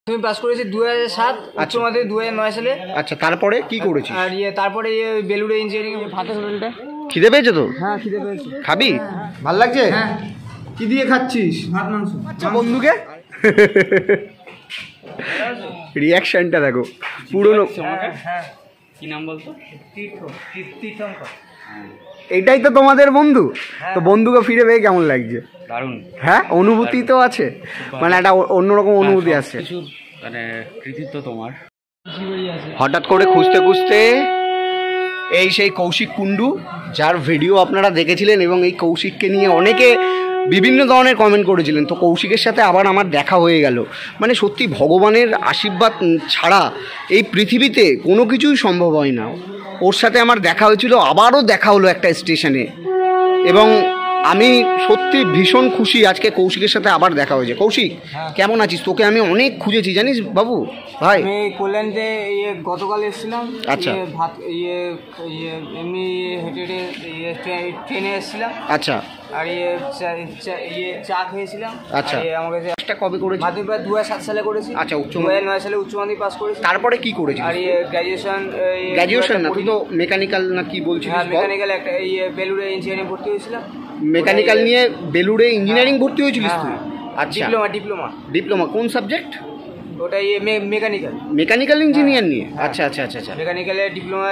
তুমি পাস করেছি 2007, উচ্চ মাধ্যমিক 2009 সালে। আচ্ছা, তারপরে কি করেছিস? আর তারপরে বেলুড়ে ইঞ্জিনিয়ারিং ভাতের হোটেলটা। খিদে পেয়েছে তো? হ্যাঁ, খিদে পেয়েছে। খাবি? ভাল লাগছে? হ্যাঁ। কি দিয়ে খাচ্ছিস? ভাত মাংস। আচ্ছা, বন্ধুকে রিয়াকশনটা দেখো পুরনো। হ্যাঁ, কি নাম বলতো? তীর্থঙ্কর। এইটাই তো তোমাদের বন্ধু। তো বন্ধুকে ফিরে পেয়ে কেমন লাগছে? দারুণ। হ্যাঁ, অনুভূতি তো আছে, মানে একটা অন্যরকম অনুভূতি আছে। মানে কৃতিত্ব তোমার। হঠাৎ করে খুঁজতে খুঁজতে এই সেই কৌশিক কুণ্ডু, যার ভিডিও আপনারা দেখেছিলেন, এবং এই কৌশিককে নিয়ে অনেকে বিভিন্ন ধরনের কমেন্ট করেছিলেন। তো কৌশিকের সাথে আবার আমার দেখা হয়ে গেল। মানে সত্যি ভগবানের আশীর্বাদ ছাড়া এই পৃথিবীতে কোনো কিছুই সম্ভব হয় না। ওর সাথে আমার দেখা হয়েছিল, আবারও দেখা হলো একটা স্টেশনে, এবং আমি সত্যি ভীষণ খুশি আজকে কৌশিকের সাথে আবার দেখা হয়েছে। কৌশিক, কেমন আছিস? তোকে আমি অনেক খুঁজেছি জানিস বাবু ভাই। আমি কল্যাণতে গতকাল এসেছিলাম। আচ্ছা। ভাত এমনি হেঁটে হেঁটে ট্রেনে এসেছিলাম। আচ্ছা। আর চা খেয়েছিলাম। আচ্ছা। আমাকে কবে করেছি? মাধ্যমিক 2007 সালে করেছি। আচ্ছা, 2009 সালে উচ্চ মাধ্যমিক পাস করেছি। তারপরে কি করেছিস? আর গ্র্যাজুয়েশন না, তুই তো মেকানিক্যাল না কি বলছিস? হ্যাঁ, মেকানিক্যাল একটা বেলুড়ে ইঞ্জিনিয়ারিং ভর্তি হয়েছিলাম। মেকানিক্যাল নিয়ে বেলুড়ে ইঞ্জিনিয়ারিং ভর্তি হয়েছিলিস তুই? আচ্ছা, ডিপ্লোমা কোন সাবজেক্ট? ওটা মেকানিক্যাল। মেকানিক্যাল ইঞ্জিনিয়ার নিয়ে? আচ্ছা আচ্ছা আচ্ছা আচ্ছা। মেকানিক্যালের ডিপ্লোমা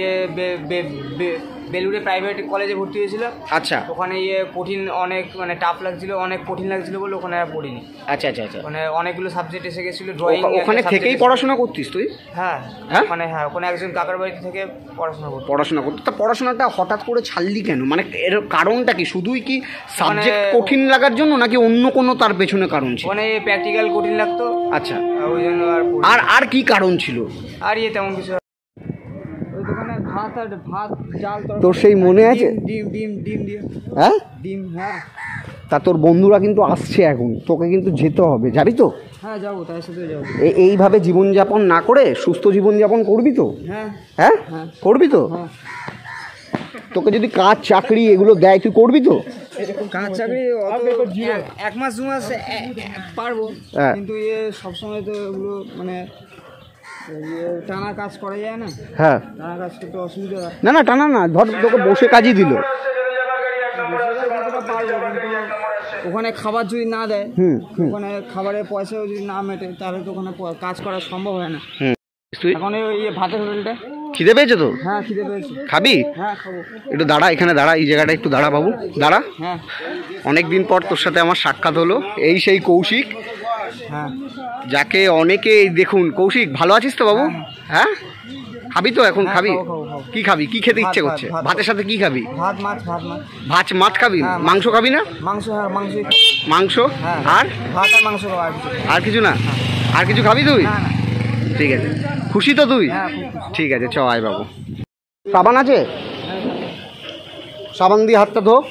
বেলুড়ে প্রাইভেট কলেজে ভর্তি হয়েছিলাম। আচ্ছা। ওখানে কঠিন অনেক, মানে টাফ লাগছিল, অনেক কঠিন লাগছিল বলে ওখানে আর পড়িনি। আচ্ছা আচ্ছা আচ্ছা। মানে অনেকগুলো সাবজেক্ট এসে গেছিলো। ড্রয়িং ওখানে থেকেই পড়াশোনা করতিস তুই? হ্যাঁ হ্যাঁ, মানে হ্যাঁ, ওখানে একজন কাকার বাড়িতে থেকে পড়াশোনা করতো। তা পড়াশোনাটা হঠাৎ করে ছাড়লি কেন? মানে এর কারণটা কি? শুধুই কি সাবজেক্ট কঠিন লাগার জন্য, নাকি অন্য কোনো তার পেছনে কারণ ছিল? মানে প্র্যাকটিক্যাল কঠিন লাগতো। আচ্ছা, ওই জন্য। আর কি কারণ ছিল? আর তেমন কিছু। ওই দোকানে ভাত ডাল। তোর সেই মনে আছে? ডিম দিয়ে। হ্যাঁ, ডিম। হ্যাঁ। তা তোর বন্ধুরা কিন্তু আসছে এখন, তোকে কিন্তু যেতে হবে, যাবি তো? হ্যাঁ, যাবো, তার সাথে যাবো। এইভাবে জীবনযাপন না করে সুস্থ জীবনযাপন করবি তো? হ্যাঁ হ্যাঁ, করবি তো? তোকে যদি কাজ চাকরি এগুলো দেয়, তুই করবি তো? কাজ চাকরি 1 মাস 2 মাস পারবো, কিন্তু সবসময় তো এগুলো মানে টানা কাজ করা যায় না। হ্যাঁ, টানা কাজ করতে অসুবিধা হয়। না টানা না, ধর তোকে বসে কাজই দিল, ওখানে খাবার যদি না দেয়, ওখানে খাবারের পয়সাও যদি না মেটে, তাহলে তো ওখানে কাজ করা সম্ভব হয় না। এখন ভাতের হোটেলটা। খিদে পেয়েছে তো? হ্যাঁ, খিদে পেয়েছে। খাবি? হ্যাঁ, খাবো। একটু দাঁড়া, এখানে দাঁড়া, এই জায়গাটা একটু দাঁড়া বাবু, দাঁড়া। হ্যাঁ। অনেকদিন পর তোর সাথে আমার সাক্ষাৎ হলো। এই সেই কৌশিক, হ্যাঁ, যাকে অনেকে দেখুন। কৌশিক, ভালো আছিস তো বাবু? হ্যাঁ, খাবি তো এখন? খাবি? কি খাবি? কি খেতে ইচ্ছে করছে? ভাতের সাথে কি খাবি? মাছ খাবি? মাংস খাবি না? মাংস আর আর কিছু না? আর কিছু খাবি তুই? ঠিক আছে, খুশি তো তুই? ঠিক আছে, চ আয় বাবু। সাবান আছে? সাবান দিয়ে হাতটা ধো।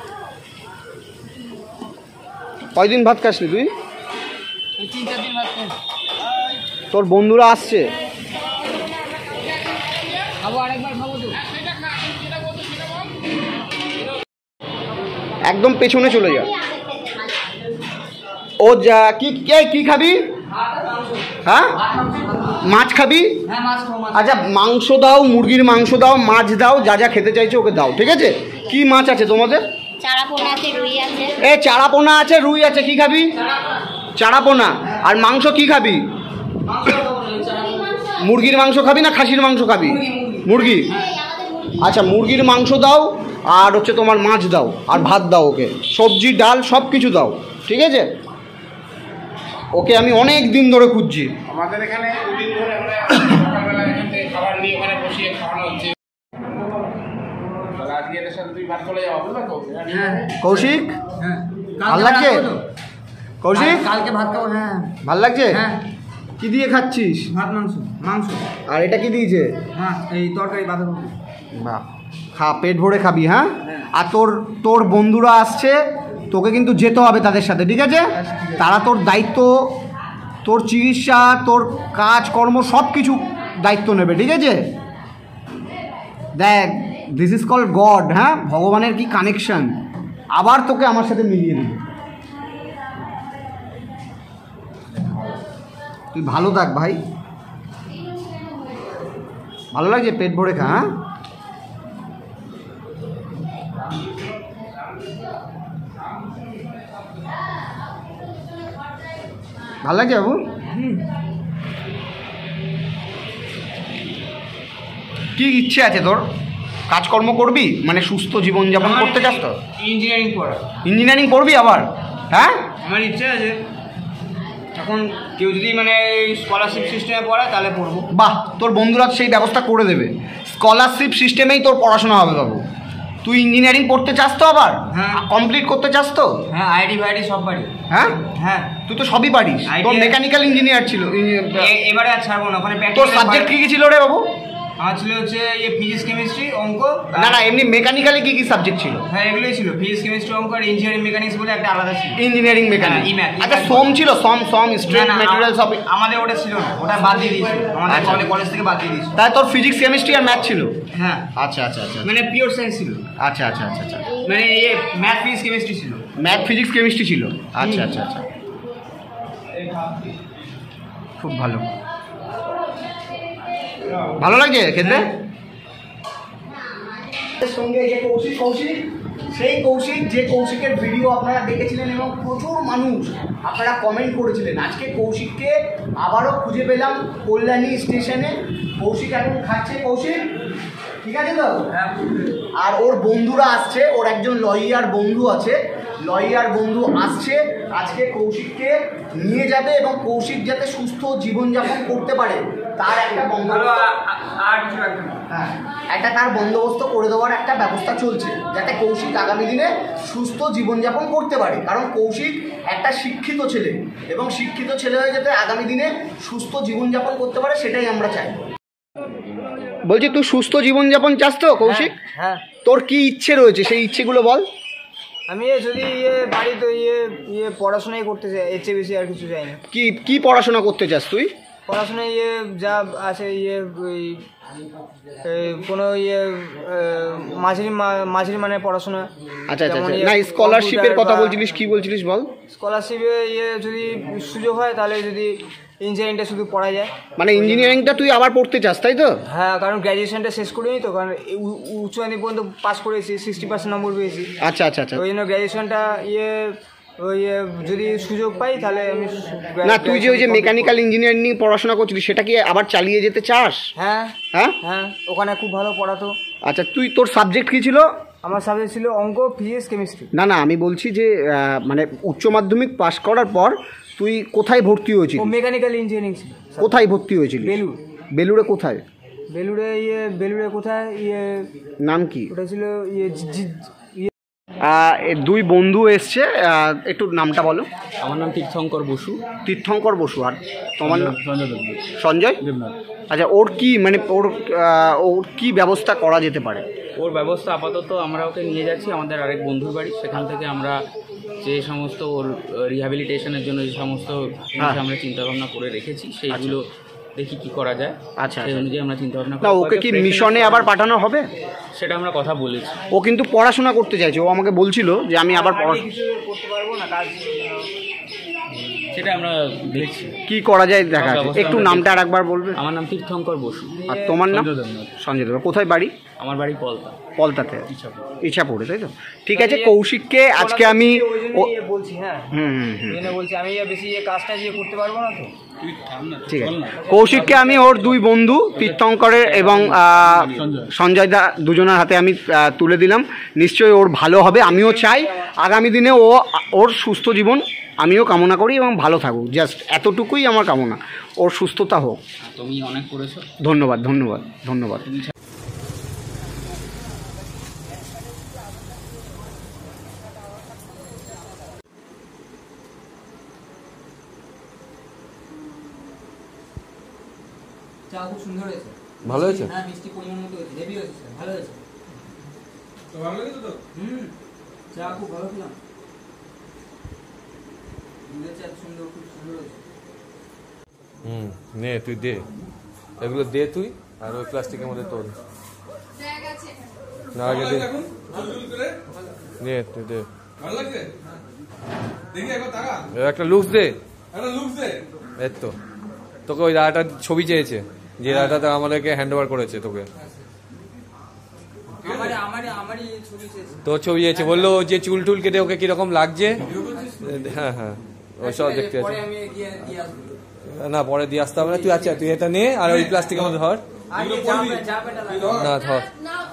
কয়দিন ভাত খাসনি তুই? 3-4 দিন ভাত খাই। তোর বন্ধুরা আসছে। একদম পেছনে চলে যা। ও যা, কি খাবি? হ্যাঁ, মাছ খাবি? আচ্ছা, মাংস দাও, মুরগির মাংস দাও, মাছ দাও, যা যা খেতে চাইছো ওকে দাও, ঠিক আছে? কি মাছ আছে তোমাদের? চারাপোনা আছে, রুই আছে। চারাপোনা আছে, রুই আছে। কি খাবি? চারাপোনা। আর মাংস কি খাবি? মুরগির মাংস খাবি না খাসির মাংস খাবি? মুরগি। আচ্ছা, মুরগির মাংস দাও, আর হচ্ছে তোমার মাছ দাও, আর ভাত দাও ওকে, সবজি ডাল সব কিছু দাও, ঠিক আছে? ওকে আমি অনেক দিন ধরে খুঁজছি। আমাদের এখানে দুদিন ধরে আমরা সকালবেলা এখান থেকে খাবার নিয়ে ওখানে বসিয়ে খাওয়ানো হচ্ছে। আজকে এদের সাথে তুই ভাত চলে যাওয়া হবে না তো? কৌশিক, ভাল লাগছে? কৌশিক, কালকে ভাত খাবো। হ্যাঁ, ভাল লাগছে? হ্যাঁ। কি দিয়ে খাচ্ছিস? ভাত মাংস। আর এটা কি দিয়েছে? হ্যাঁ, এই তরকারি বাঁধাকপি। বাহ, খা, পেট ভরে খাবি। হ্যাঁ, আর তোর বন্ধুরা আসছে, তোকে কিন্তু যেতে হবে তাদের সাথে, ঠিক আছে? তারা তোর দায়িত্ব, তোর চিকিৎসা, তোর কাজকর্ম সব কিছু দায়িত্ব নেবে, ঠিক আছে? দেখ, দিস ইজ কল্ড গড। হ্যাঁ, ভগবানের কি কানেকশন, আবার তোকে আমার সাথে মিলিয়ে দেবে। তুই ভালো থাক ভাই, ভালো লাগছে, পেট ভরে খা। হ্যাঁ ভালো লাগছে বাবু? কি ইচ্ছে আছে তোর? কাজকর্ম করবি মানে সুস্থ জীবনযাপন করতে চাস তো? ইঞ্জিনিয়ারিং পড়া। ইঞ্জিনিয়ারিং করবি আবার? হ্যাঁ আমার ইচ্ছে আছে, এখন কেউ যদি মানে স্কলারশিপ সিস্টেমে পড়ায় তাহলে পড়বো। বাহ, তোর বন্ধুরা সেই ব্যবস্থা করে দেবে, স্কলারশিপ সিস্টেমেই তোর পড়াশোনা হবে বাবু। তুই ইঞ্জিনিয়ারিং পড়তে চাস তো আবার? হ্যাঁ। কমপ্লিট করতে চাস তো? হ্যাঁ, আইডি ফাইডি সব পারি। হ্যাঁ হ্যাঁ, তুই তো সবই পারিস। তোর মেকানিক্যাল ইঞ্জিনিয়ার ছিল, এবারে আর ছাড়বো না ওখানে। তোর সাবজেক্ট কি কি ছিল রে বাবু? আমার ছিল হচ্ছে ফিজিক্স কেমিস্ট্রি অঙ্ক। না না, এমনি মেকানিক্যালে কি কি সাবজেক্ট ছিল? হ্যাঁ এগুলোই ছিল, ফিজিক্স কেমিস্ট্রি অঙ্ক আর ইঞ্জিনিয়ারিং মেকানিক্স বলে একটা আলাদা ছিল। Engineering mechanics. হ্যাঁ, আচ্ছা সোম ছিল, সোম স্ট্রিট ম্যাটেরিয়াল সব আমাদের ওটা ছিল না, ওটা বাদ দিয়ে দিয়েছিল আমাদের কলেজ থেকে, বাদ দিয়ে দিয়েছিল। তাই তোর ফিজিক্স কেমিস্ট্রি আর ম্যাথ ছিল? হ্যাঁ। আচ্ছা আচ্ছা আচ্ছা, মানে পিওর সায়েন্স ছিল। আচ্ছা আচ্ছা আচ্ছা আচ্ছা, মানে ম্যাথ ফিজিক্স কেমিস্ট্রি ছিল। ম্যাথ ফিজিক্স কেমিস্ট্রি ছিল। আচ্ছা আচ্ছা আচ্ছা, খুব ভালো, ভালো লাগছে খেতে। সঙ্গে যে কৌশিক সেই কৌশিকের ভিডিও আপনারা দেখেছিলেন এবং প্রচুর মানুষ আপনারা কমেন্ট করেছিলেন। আজকে কৌশিককে আবারও খুঁজে পেলাম কল্যাণী স্টেশনে। কৌশিক এখন খাচ্ছে। কৌশিক ঠিক আছে তো? আর ওর বন্ধুরা আসছে, ওর একজন লয়ার বন্ধু আছে, লয়ার বন্ধু আসছে আজকে কৌশিককে নিয়ে যাবে এবং কৌশিক যাতে সুস্থ জীবনযাপন করতে পারে তার একটা একটা তার বন্দোবস্ত করে দেওয়ার একটা ব্যবস্থা চলছে, যাতে কৌশিক আগামী দিনে সুস্থ জীবনযাপন করতে পারে। কারণ কৌশিক একটা শিক্ষিত ছেলে এবং শিক্ষিত ছেলে হয়ে যাতে আগামী দিনে সুস্থ জীবনযাপন করতে পারে সেটাই আমরা চাই। বলছি তুই সুস্থ জীবনযাপন চাস তো কৌশিক? হ্যাঁ। তোর কি ইচ্ছে রয়েছে সেই ইচ্ছেগুলো বল। আমি যদি বাড়িতে পড়াশোনাই করতে চাই, এর চেয়ে বেশি আর কিছু চাই না। কি পড়াশোনা করতে চাস তুই? পড়াশোনা যা আছে কোনো মাঝারি মানে পড়াশোনা। আচ্ছা আচ্ছা, না স্কলারশিপের কথা বলছিলিস, কি বলছিলিস বল? স্কলারশিপে যদি সুযোগ হয় তাহলে যদি ইঞ্জিনিয়ারিংটা শুধু পড়া যায়। মানে ইঞ্জিনিয়ারিংটা তুই আবার পড়তে চাস তাই তো? হ্যাঁ, কারণ গ্র্যাজুয়েশনটা শেষ করিনি তো, কারণ উচ্চ মাধ্যমিক পর্যন্ত পাস করেছি, 60% নম্বর পেয়েছি। আচ্ছা আচ্ছা আচ্ছা, ওই জন্য গ্র্যাজুয়েশনটা যদি সুযোগ পাই তাহলে আমি। না তুই যে ওই যে মেকানিক্যাল ইঞ্জিনিয়ারিং নিয়ে পড়াশোনা করছিস সেটা কি আবার চালিয়ে যেতে চাস? হ্যাঁ হ্যাঁ হ্যাঁ, ওখানে খুব ভালো পড়াতো। আচ্ছা তোর সাবজেক্ট কী ছিল? আমার সাবজেক্ট ছিল অঙ্ক, ফিজিক্স, কেমিস্ট্রি। না না, আমি বলছি যে মানে উচ্চ মাধ্যমিক পাস করার পর তুই কোথায় ভর্তি হয়েছিলি? মেকানিক্যাল ইঞ্জিনিয়ারিং ছিল। কোথায় ভর্তি হয়েছিলি? বেলুড়। বেলুড়ে কোথায়? বেলুড়ে কোথায় নাম কি? ওটা ছিল দুই বন্ধু এসছে, একটু নামটা বলো। আমার নাম তীর্থঙ্কর বসু। তীর্থঙ্কর বসু। আর তোমার নাম? সঞ্জয় দেবনাথ। সঞ্জয় দেবনাথ। আচ্ছা, ওর কি মানে ওর কি ব্যবস্থা করা যেতে পারে? ওর ব্যবস্থা আপাতত আমরা ওকে নিয়ে যাচ্ছি আমাদের আরেক বন্ধুর বাড়ি, সেখান থেকে আমরা যে সমস্ত ওর রিহ্যাবিলিটেশনের জন্য যে সমস্ত আমরা চিন্তাভাবনা করে রেখেছি সেইগুলো দেখি কি করা যায়। আচ্ছা, সেই অনুযায়ী আমরা চিন্তাভাবনা না ওকে কি মিশনে আবার পাঠানো হবে? সেটা আমরা কথা বলেছি। ও কিন্তু পড়াশোনা করতে চাইছে, ও আমাকে বলছিল যে আমি আবার পড়াশোনা করতে পারবো না, কাজ সেটা আমরা দেখছি কি করা যায় দেখা যাচ্ছে। একটু নামটা আর একবার বলবে? আমার নাম তীর্থঙ্কর বসু। আর তোমার নাম? সঞ্জয় দেবনাথ। কোথায় বাড়ি? আমার বাড়ি পলতাতে, ইচ্ছাপুরে, তাই তো? ঠিক আছে, কৌশিককে আজকে আমি বলছি। হ্যাঁ বলছি আমি বেশি কাজটা করতে পারবো না তো। ঠিক আছে, কৌশিককে আমি ওর দুই বন্ধু তীর্থঙ্করের এবং সঞ্জয় দা দুজনের হাতে আমি তুলে দিলাম। নিশ্চয়ই ওর ভালো হবে, আমিও চাই আগামী দিনে ওর সুস্থ জীবন আমিও কামনা করি এবং ভালো থাকুক। জাস্ট এতটুকুই আমার কামনা, ওর সুস্থতা হোক। তুমি অনেক করেছো, ধন্যবাদ ধন্যবাদ ধন্যবাদ। চা খুব সুন্দর হয়েছে। ভালো হয়েছে? হ্যাঁ, মিষ্টি পরিমাণ মতো হয়েছে, হেভি হয়েছে, ভালো হয়েছে। তো ভালো লেগেছে তো? চা খুব ভালো খেলাম। দুধের চা সুন্দর, খুব সুন্দর হয়েছে। নে তুই দে, এগুলো দে তুই, আর ওই প্লাস্টিকের মধ্যে তোর না আগে দে। নে তুই দে। ভালো লাগছে? দেখি একবার তাকা। একটা লুকস দে, একটা লুকস দে। এই তো তোকে ওই দাদাটার ছবি চেয়েছে, যে দাদাটা আমাদেরকে হ্যান্ড ওভার করেছে তোকে। তোর ছবি চেয়েছে, বললো যে চুল টুল কেটে ওকে কিরকম লাগছে। হ্যাঁ হ্যাঁ ওই সব দেখতে আছে না, পরে দিয়ে আসতে হবে না। তুই আচ্ছা তুই এটা নে, আর ওই প্লাস্টিকের মধ্যে ধর না, ধর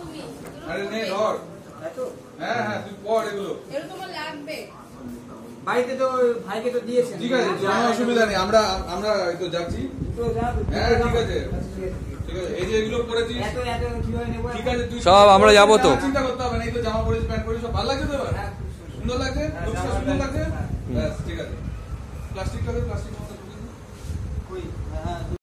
বাড়িতে তো ভাইকে তো দিয়েছেন, ঠিক আছে, কোনো অসুবিধা নেই, আমরা তো যাচ্ছি। হ্যাঁ ঠিক আছে, ঠিক আছে, এই যে এগুলো পরেছিস, ঠিক আছে, তুই সব আমরা যাবো তো, চিন্তা করতে হবে না। এই তো জামা পরেছিস, প্যান্ট পরেছিস, সব ভালো লাগছে তো? এবার সুন্দর লাগছে, সুন্দর লাগছে, ব্যাস ঠিক আছে। প্লাস্টিক